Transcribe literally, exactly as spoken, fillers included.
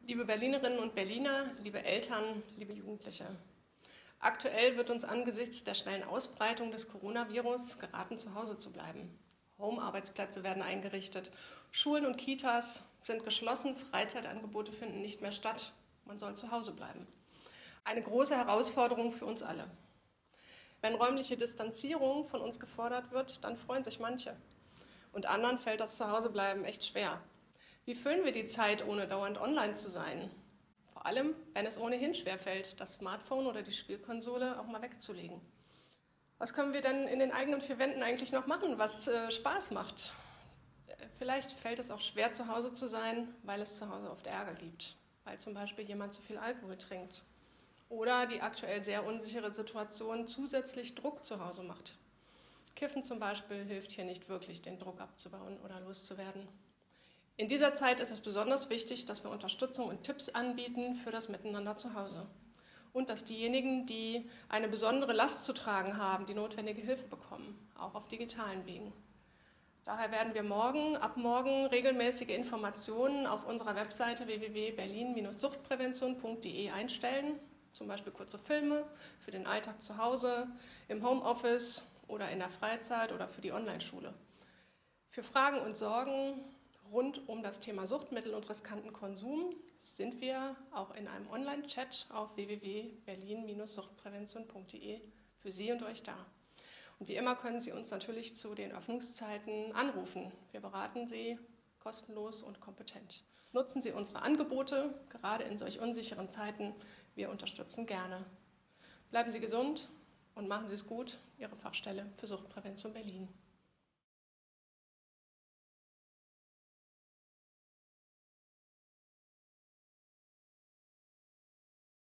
Liebe Berlinerinnen und Berliner, liebe Eltern, liebe Jugendliche. Aktuell wird uns angesichts der schnellen Ausbreitung des Coronavirus geraten, zu Hause zu bleiben. Home-Arbeitsplätze werden eingerichtet, Schulen und Kitas sind geschlossen, Freizeitangebote finden nicht mehr statt. Man soll zu Hause bleiben. Eine große Herausforderung für uns alle. Wenn räumliche Distanzierung von uns gefordert wird, dann freuen sich manche. Und anderen fällt das Zuhausebleiben echt schwer. Wie füllen wir die Zeit, ohne dauernd online zu sein? Vor allem, wenn es ohnehin schwerfällt, das Smartphone oder die Spielkonsole auch mal wegzulegen. Was können wir denn in den eigenen vier Wänden eigentlich noch machen, was äh, Spaß macht? Vielleicht fällt es auch schwer, zu Hause zu sein, weil es zu Hause oft Ärger gibt, weil zum Beispiel jemand zu viel Alkohol trinkt oder die aktuell sehr unsichere Situation zusätzlich Druck zu Hause macht. Kiffen zum Beispiel hilft hier nicht wirklich, den Druck abzubauen oder loszuwerden. In dieser Zeit ist es besonders wichtig, dass wir Unterstützung und Tipps anbieten für das Miteinander zu Hause. Und dass diejenigen, die eine besondere Last zu tragen haben, die notwendige Hilfe bekommen, auch auf digitalen Wegen. Daher werden wir morgen, ab morgen regelmäßige Informationen auf unserer Webseite w w w punkt berlin Bindestrich suchtprävention punkt de einstellen. Zum Beispiel kurze Filme für den Alltag zu Hause, im Homeoffice oder in der Freizeit oder für die Online-Schule. Für Fragen und Sorgen rund um das Thema Suchtmittel und riskanten Konsum sind wir auch in einem Online-Chat auf w w w punkt berlin Bindestrich suchtprävention punkt de für Sie und euch da. Und wie immer können Sie uns natürlich zu den Öffnungszeiten anrufen. Wir beraten Sie kostenlos und kompetent. Nutzen Sie unsere Angebote, gerade in solch unsicheren Zeiten. Wir unterstützen gerne. Bleiben Sie gesund und machen Sie es gut. Ihre Fachstelle für Suchtprävention Berlin.